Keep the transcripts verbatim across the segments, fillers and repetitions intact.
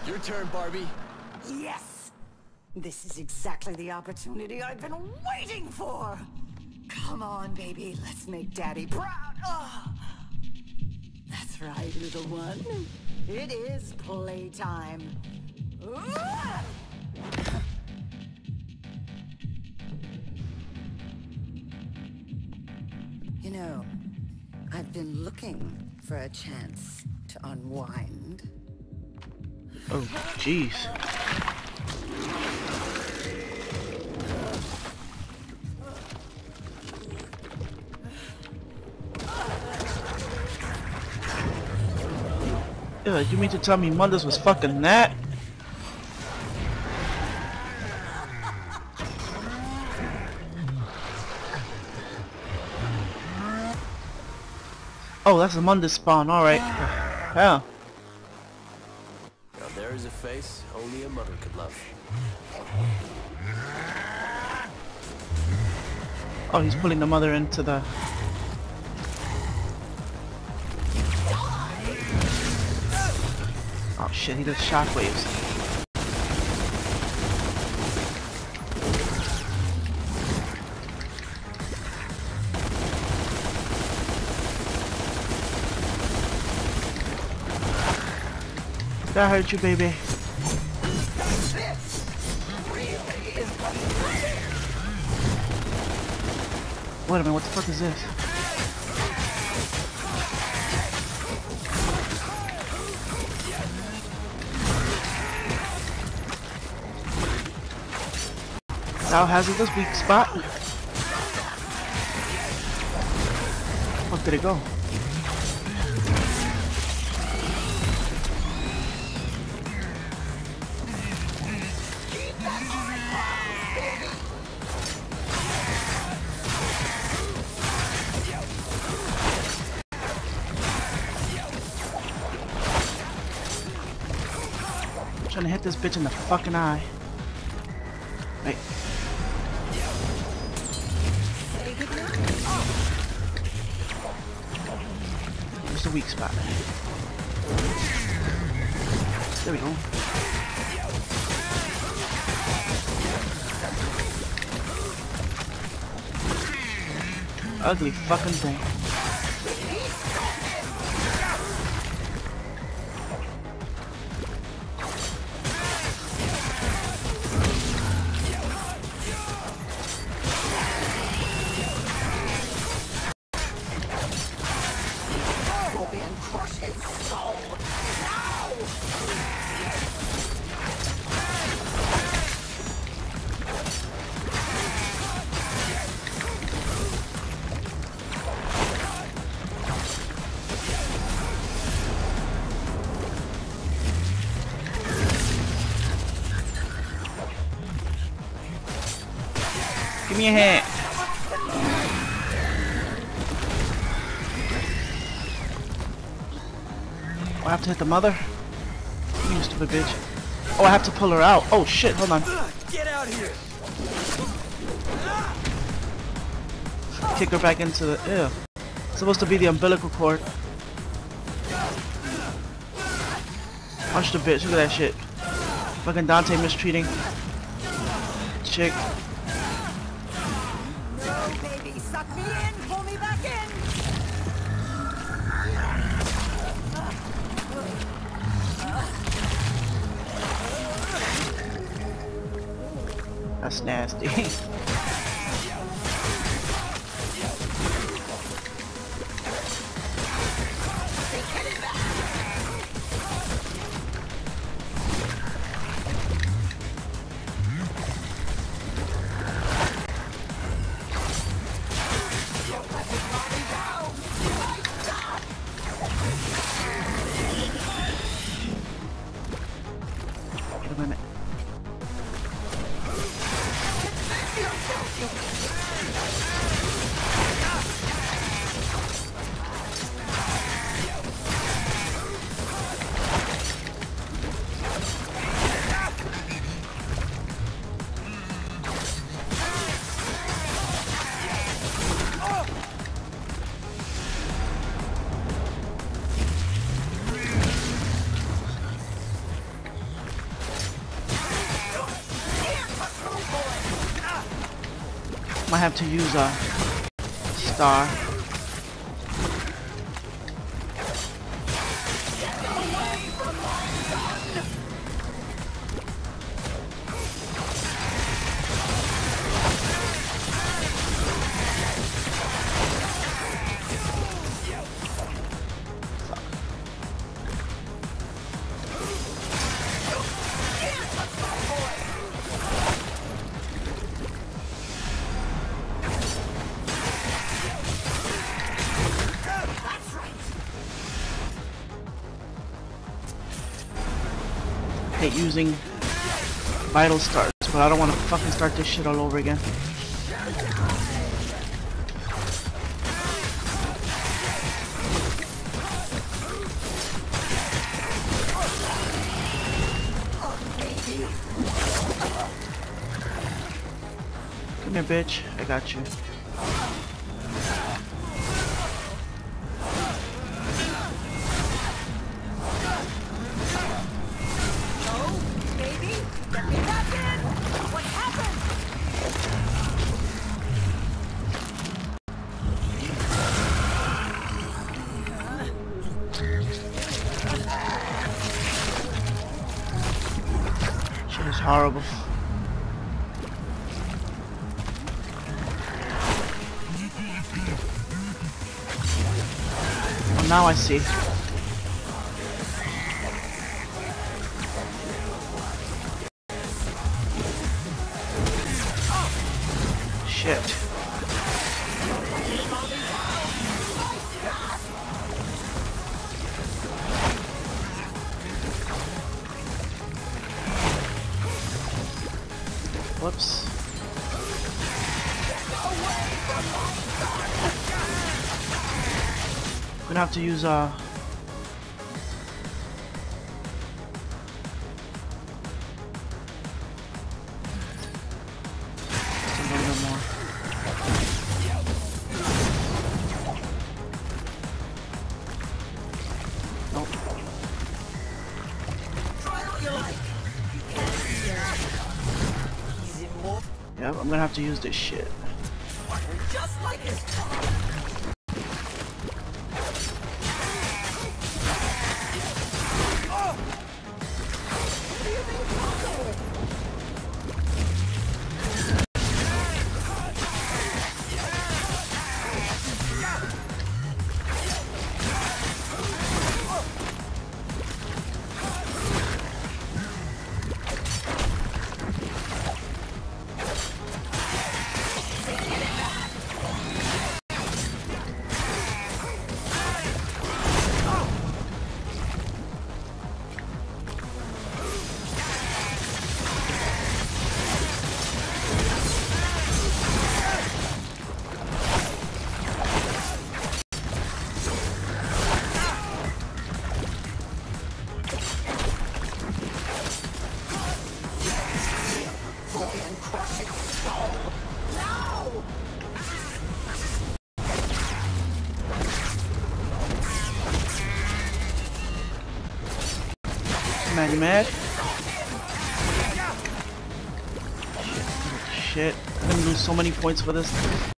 Your turn, Barbie. Yes! This is exactly the opportunity I've been waiting for! Come on, baby, let's make Daddy proud! Oh. That's right, little one. It is playtime. You know, I've been looking for a chance to unwind. Oh, jeez. Yeah, you mean to tell me Mundus was fucking that? Oh, that's a Mundus spawn, alright. Yeah. Now there is a face only a mother could love. Oh, he's pulling the mother into the... Oh shit, he does shockwaves. That hurt you, baby. Wait a minute, what the fuck is this? Now hazardous weak spot. Where did it go? I'm trying to hit this bitch in the fucking eye. Wait. Where's the weak spot? There we go. Ugly fucking thing. Give me a hand. Oh, I have to hit the mother? You stupid bitch. Oh, I have to pull her out. Oh shit, hold on. Get out here. Kick her back into the... Ew. It's supposed to be the umbilical cord. Punch the bitch, look at that shit. Fucking Dante mistreating chick. No, baby, suck me in, pull me back in. That's nasty. Wait a minute. Might have to use a star. Using vital stars, but I don't want to fucking start this shit all over again. Come here, bitch. I got you. Horrible. Well, now I see. Shit. Whoops. I'm gonna have to use uh a little bit more. Nope. Yep, I'm gonna have to use this shit. Just like his Mad, you mad? Shit. I'm gonna lose so many points for this.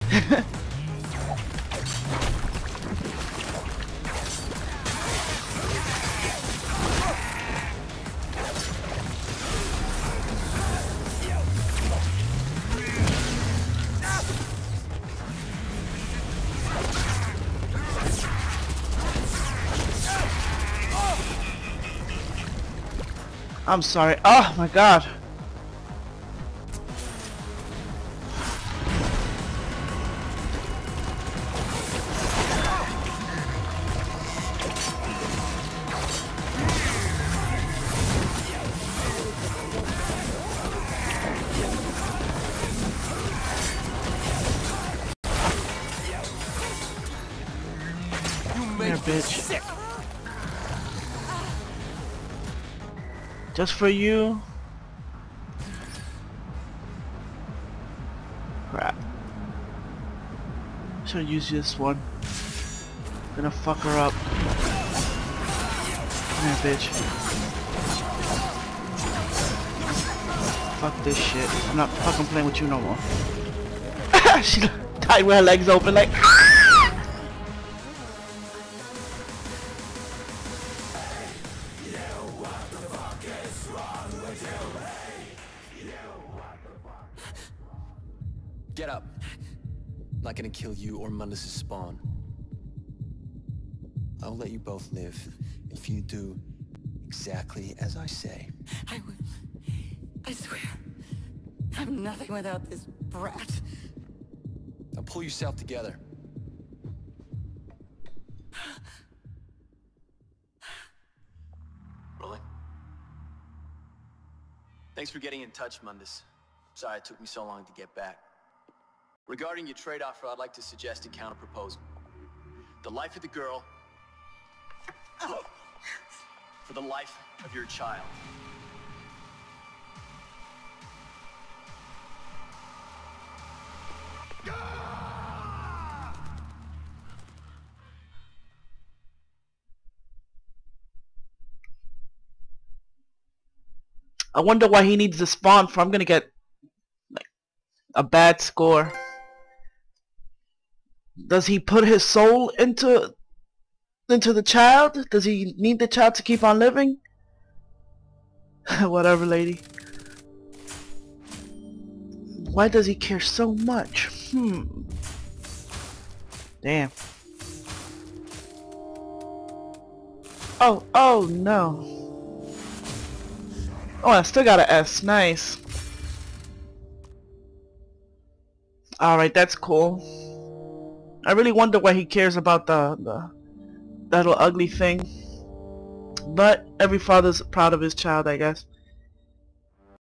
I'm sorry. Oh my god. Here, bitch. Just for you. Crap. Should use this one. Gonna fuck her up. Come here, bitch. Fuck this shit. I'm not fucking playing with you no more. She died with her legs open like Get up. I'm not gonna kill you or Mundus' spawn. I'll let you both live if you do exactly as I say. I will. I swear. I'm nothing without this brat. Now pull yourself together. Rolling. Thanks for getting in touch, Mundus. Sorry it took me so long to get back. Regarding your trade offer, I'd like to suggest a counter-proposal. The life of the girl for the life of your child. I wonder why he needs the spawn for. I'm gonna get like a bad score. Does he put his soul into into the child? Does he need the child to keep on living? Whatever, lady. Why does he care so much? Hmm. Damn. Oh, oh no. Oh, I still got an S. Nice. Alright, that's cool. I really wonder why he cares about the, the that little ugly thing. But every father's proud of his child, I guess.